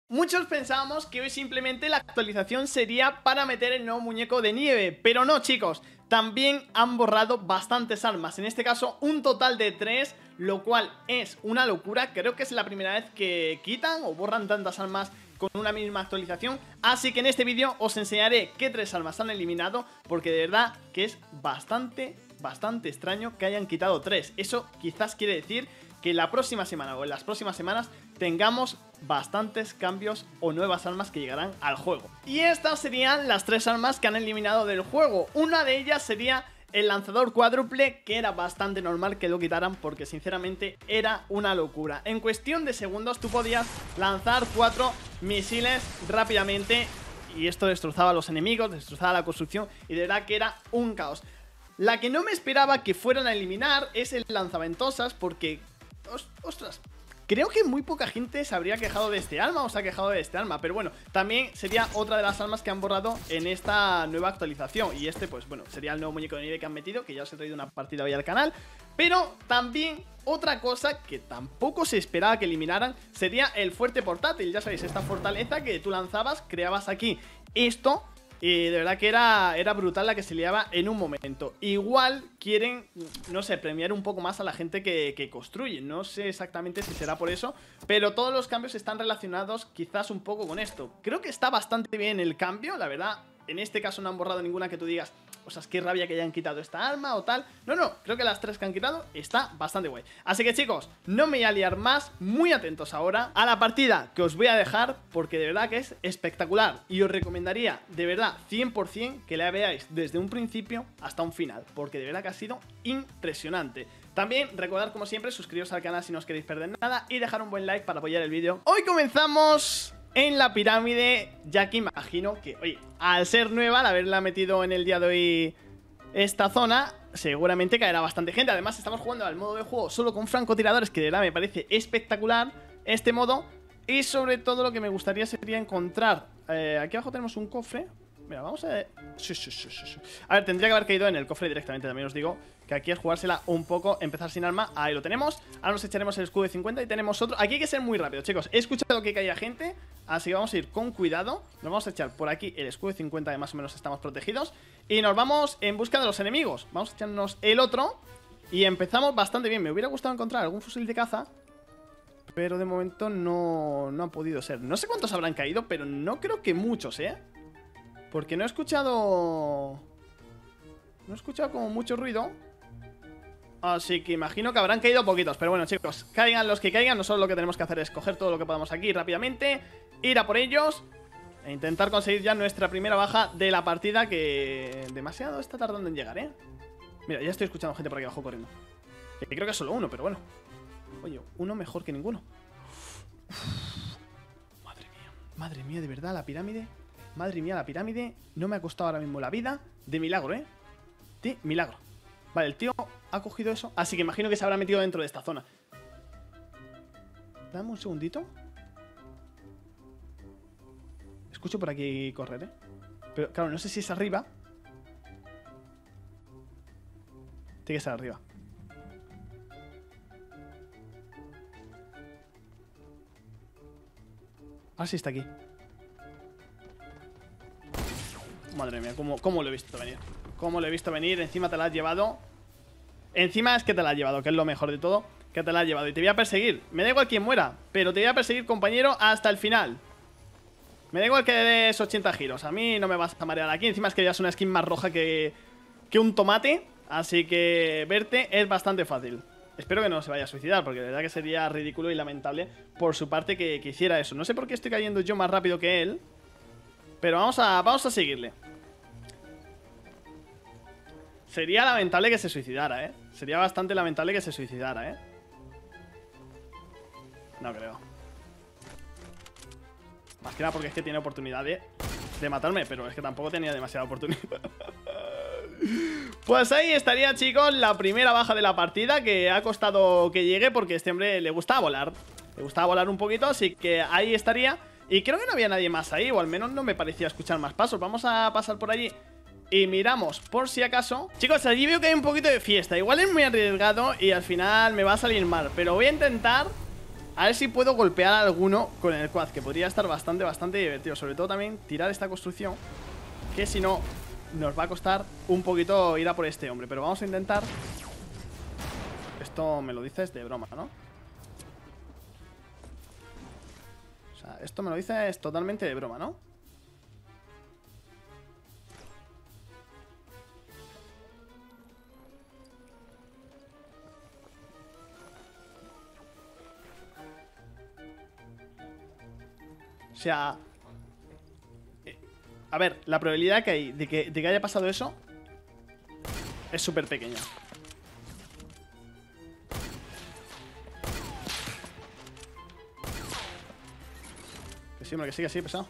Muchos pensábamos que hoy simplemente la actualización sería para meter el nuevo muñeco de nieve, pero no, chicos, también han borrado bastantes armas, en este caso un total de 3, lo cual es una locura. Creo que es la primera vez que quitan o borran tantas armas con una misma actualización, así que en este vídeo os enseñaré qué 3 armas han eliminado, porque de verdad que es bastante extraño que hayan quitado 3. Eso quizás quiere decir que la próxima semana o en las próximas semanas tengamos bastantes cambios o nuevas armas que llegarán al juego. Y estas serían las 3 armas que han eliminado del juego. Una de ellas sería el lanzador cuádruple, que era bastante normal que lo quitaran porque sinceramente era una locura. En cuestión de segundos tú podías lanzar 4 misiles rápidamente y esto destrozaba a los enemigos, destrozaba la construcción y de verdad que era un caos. La que no me esperaba que fueran a eliminar es el lanzaventosas porque... ostras, creo que muy poca gente se habría quejado de este arma o se ha quejado de este arma, pero bueno, también sería otra de las armas que han borrado en esta nueva actualización. Y este, pues bueno, sería el nuevo muñeco de nieve que han metido, que ya os he traído una partida hoy al canal. Pero también otra cosa que tampoco se esperaba que eliminaran sería el fuerte portátil. Ya sabéis, esta fortaleza que tú lanzabas, creabas aquí esto. Y de verdad que era brutal la que se liaba en un momento. Igual quieren, no sé, premiar un poco más a la gente que construye. No sé exactamente si será por eso, pero todos los cambios están relacionados quizás un poco con esto. Creo que está bastante bien el cambio, la verdad. En este caso no han borrado ninguna que tú digas, o sea, es que rabia que hayan quitado esta arma o tal. No, creo que las 3 que han quitado está bastante guay. Así que chicos, no me voy a liar más, muy atentos ahora a la partida que os voy a dejar, porque de verdad que es espectacular. Y os recomendaría, de verdad, 100% que la veáis desde un principio hasta un final, porque de verdad que ha sido impresionante. También recordad, como siempre, suscribiros al canal si no os queréis perder nada y dejar un buen like para apoyar el vídeo. Hoy comenzamos en la pirámide, ya que imagino que, oye, al ser nueva, al haberla metido en el día de hoy esta zona, seguramente caerá bastante gente. Además estamos jugando al modo de juego solo con francotiradores, que de verdad me parece espectacular este modo. Y sobre todo lo que me gustaría sería encontrar, aquí abajo tenemos un cofre. Mira, vamos a ver. Sí. A ver, tendría que haber caído en el cofre directamente. También os digo que aquí es jugársela un poco, empezar sin arma. Ahí lo tenemos. Ahora nos echaremos el escudo de 50 y tenemos otro. Aquí hay que ser muy rápido, chicos. He escuchado que caía gente, así que vamos a ir con cuidado. Nos vamos a echar por aquí el escudo de 50, que más o menos estamos protegidos. Y nos vamos en busca de los enemigos. Vamos a echarnos el otro y empezamos bastante bien. Me hubiera gustado encontrar algún fusil de caza, pero de momento no ha podido ser. No sé cuántos habrán caído, pero no creo que muchos, porque no he escuchado como mucho ruido. Así que imagino que habrán caído poquitos. Pero bueno, chicos, caigan los que caigan. Nosotros lo que tenemos que hacer es coger todo lo que podamos aquí rápidamente, ir a por ellos e intentar conseguir ya nuestra primera baja de la partida, que demasiado está tardando en llegar, Mira, ya estoy escuchando gente por aquí abajo corriendo. Que creo que es solo uno, pero bueno. Oye, uno mejor que ninguno. Madre mía, de verdad, la pirámide. Madre mía, la pirámide no me ha costado ahora mismo la vida. De milagro, de milagro. Vale, el tío ha cogido eso. Así que imagino que se habrá metido dentro de esta zona. Dame un segundito. Escucho por aquí correr, pero claro, no sé si es arriba. Tiene que ser arriba. Ahora sí está aquí. Madre mía, ¿cómo lo he visto venir? ¿Cómo lo he visto venir? Encima te la has llevado. Encima es que te la has llevado, que es lo mejor de todo. Que te la has llevado y te voy a perseguir. Me da igual quién muera, pero te voy a perseguir, compañero, hasta el final. Me da igual que des 80 giros. A mí no me vas a marear aquí. Encima es que ya es una skin más roja que un tomate. Así que verte es bastante fácil. Espero que no se vaya a suicidar, porque de verdad que sería ridículo y lamentable por su parte que hiciera eso. No sé por qué estoy cayendo yo más rápido que él, pero vamos a seguirle. Sería lamentable que se suicidara, Sería bastante lamentable que se suicidara, No creo. Más que nada porque es que tiene oportunidad de matarme, pero es que tampoco tenía demasiada oportunidad. Pues ahí estaría, chicos, la primera baja de la partida, que ha costado que llegue porque a este hombre le gustaba volar. Le gustaba volar un poquito, así que ahí estaría. Y creo que no había nadie más ahí, o al menos no me parecía escuchar más pasos. Vamos a pasar por allí y miramos por si acaso. Chicos, allí veo que hay un poquito de fiesta. Igual es muy arriesgado y al final me va a salir mal, pero voy a intentar A ver si puedo golpear a alguno con el quad, que podría estar bastante divertido. Sobre todo también tirar esta construcción, que si no, nos va a costar un poquito ir a por este hombre. Pero vamos a intentar. Esto me lo dices de broma, ¿no? O sea, esto me lo dices totalmente de broma, ¿no? O sea... a ver, la probabilidad que hay de que haya pasado eso es súper pequeña. Que sí, hombre, que sí, pesado.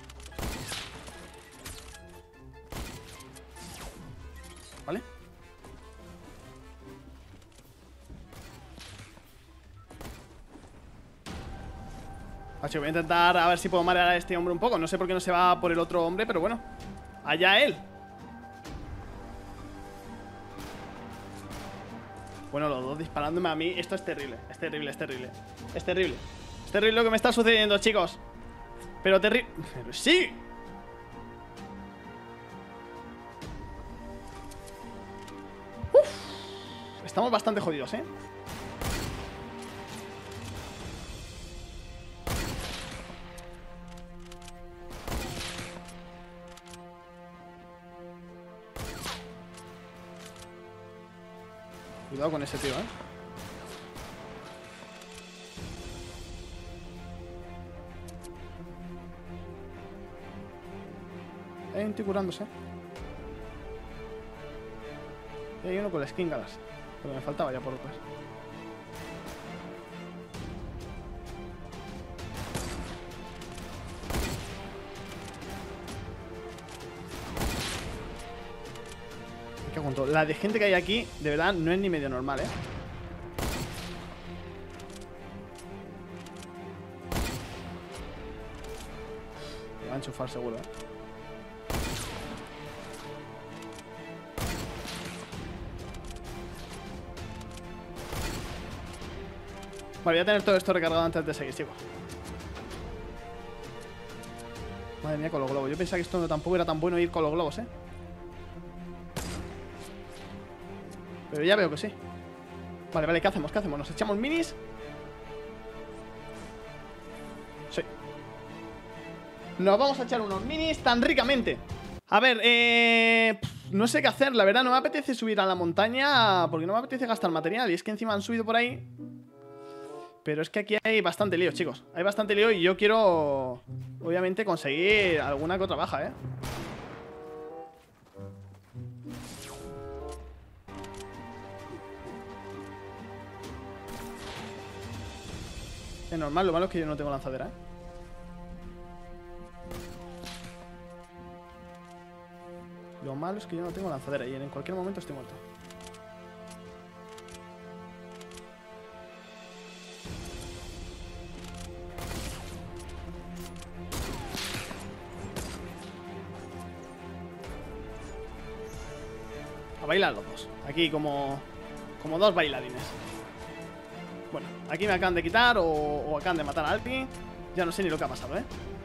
¿Vale? Voy a intentar a ver si puedo marear a este hombre un poco. No sé por qué no se va por el otro hombre, pero bueno, allá él. Bueno, los dos disparándome a mí. Esto es terrible, es terrible, es terrible. Es terrible. Es terrible lo que me está sucediendo, chicos. Pero terrible. Pero sí. Uf. Estamos bastante jodidos, ¿eh? Cuidado con ese tío, ¿eh? Hay un tío curándose. Y hay uno con las esquíngalas. Pero me faltaba ya por otras. La de gente que hay aquí, de verdad, no es ni medio normal, ¿eh? Me va a enchufar seguro, ¿eh? Vale, voy a tener todo esto recargado antes de seguir, chicos. Madre mía, con los globos. Yo pensaba que esto tampoco era tan bueno ir con los globos, ¿eh? Pero ya veo que sí. Vale, vale, ¿qué hacemos? ¿Qué hacemos? ¿Nos echamos minis? Sí. Nos vamos a echar unos minis tan ricamente. A ver, no sé qué hacer, la verdad. No me apetece subir a la montaña porque no me apetece gastar material. Y es que encima han subido por ahí. Pero es que aquí hay bastante lío, chicos. Hay bastante lío y yo quiero, obviamente, conseguir alguna que otra baja, ¿eh? Es normal, lo malo es que yo no tengo lanzadera, ¿eh? Lo malo es que yo no tengo lanzadera y en cualquier momento estoy muerto. A bailar los dos. Aquí como dos bailarines. Bueno, aquí me acaban de quitar o acaban de matar a alguien. Ya no sé ni lo que ha pasado, ¿eh?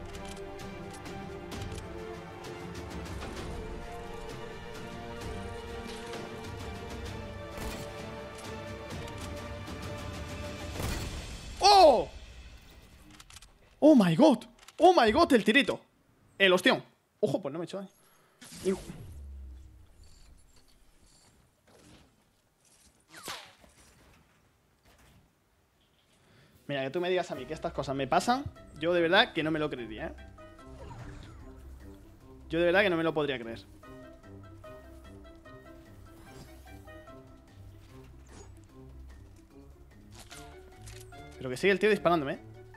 ¡Oh! ¡Oh my god! ¡Oh my god! El tirito. El ostión. Ojo, pues no me he hecho daño. Mira, que tú me digas a mí que estas cosas me pasan, yo de verdad que no me lo creería, ¿eh? Yo de verdad que no me lo podría creer. Pero que sigue el tío disparándome, ¿eh?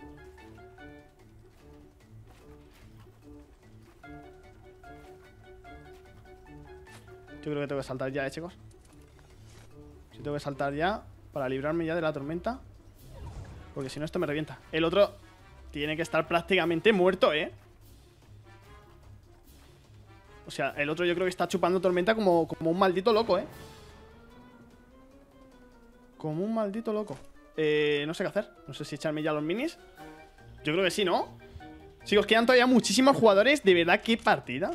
Yo creo que tengo que saltar ya, chicos. Sí, tengo que saltar ya para librarme ya de la tormenta. Porque si no esto me revienta. El otro tiene que estar prácticamente muerto, ¿eh? O sea, el otro yo creo que está chupando tormenta como un maldito loco, ¿eh? Como un maldito loco. No sé qué hacer. No sé si echarme ya los minis. Yo creo que sí, ¿no? Chicos, quedan todavía muchísimos jugadores. De verdad, qué partida.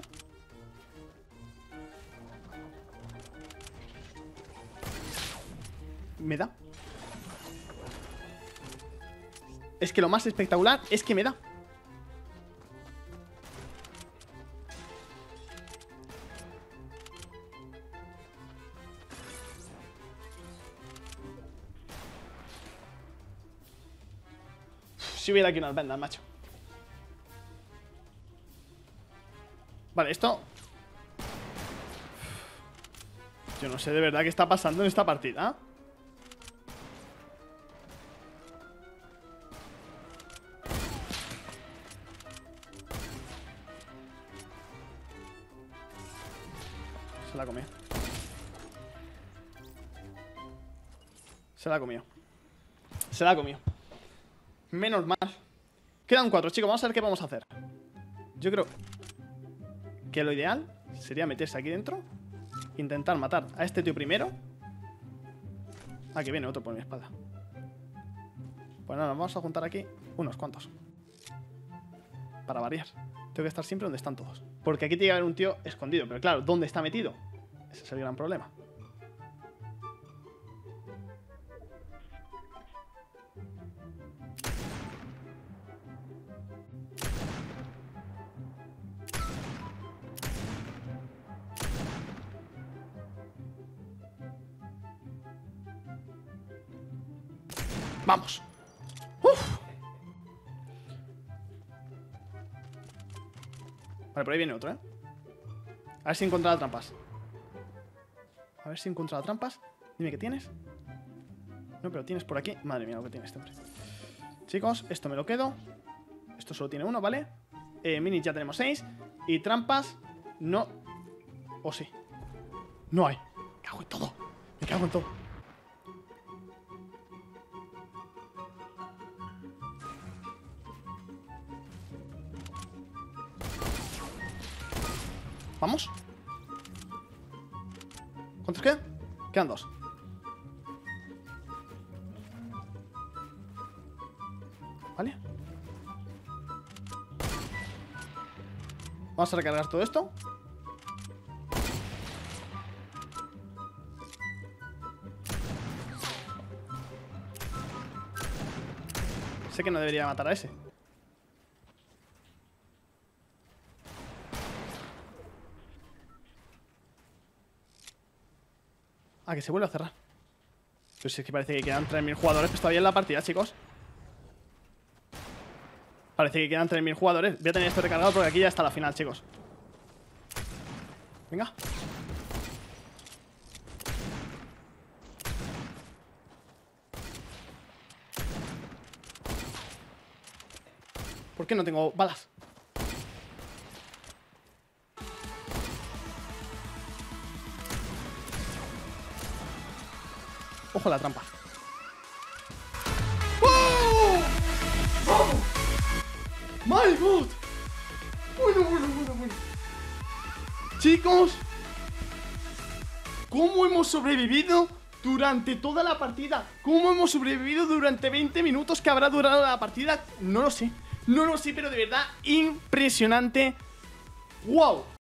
Me da. Es que lo más espectacular es que me da. Si hubiera aquí unas vendas, macho. Vale, esto... Yo no sé de verdad qué está pasando en esta partida. Se la comió. Se la comió. Se la comió. Menos mal. Quedan 4, chicos. Vamos a ver qué vamos a hacer. Yo creo que lo ideal sería meterse aquí dentro, intentar matar a este tío primero. Ah, que viene otro por mi espalda. Pues nada, nos vamos a juntar aquí unos cuantos para variar. Tengo que estar siempre donde están todos, porque aquí tiene que haber un tío escondido. Pero claro, ¿dónde está metido? Ese es el gran problema. Vamos. Uf. Vale, por ahí viene otro, ¿eh? A ver si he encontrado trampas. A ver si he encontrado trampas. Dime qué tienes. No, pero tienes por aquí. Madre mía, lo que tiene este hombre. Chicos, esto me lo quedo. Esto solo tiene uno, ¿vale? Minis ya tenemos 6. Y trampas, no. O sí. No hay. Me cago en todo. Me cago en todo. Vamos. ¿Cuántos quedan? Quedan 2. Vale. Vamos a recargar todo esto. Sé que no debería matar a ese. Ah, que se vuelve a cerrar. Pues es que parece que quedan 3000 jugadores. Pues todavía en la partida, chicos. Parece que quedan 3000 jugadores. Voy a tener esto recargado porque aquí ya está la final, chicos. Venga. ¿Por qué no tengo balas? Ojo a la trampa. ¡Oh! ¡Oh! ¡My God! Bueno. Chicos, ¿cómo hemos sobrevivido durante toda la partida? ¿Cómo hemos sobrevivido durante 20 minutos que habrá durado la partida? No lo sé. No lo sé, pero de verdad impresionante. ¡Wow!